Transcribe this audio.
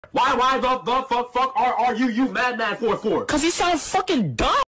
Why the fuck are you madman for? Cause you sound fucking dumb.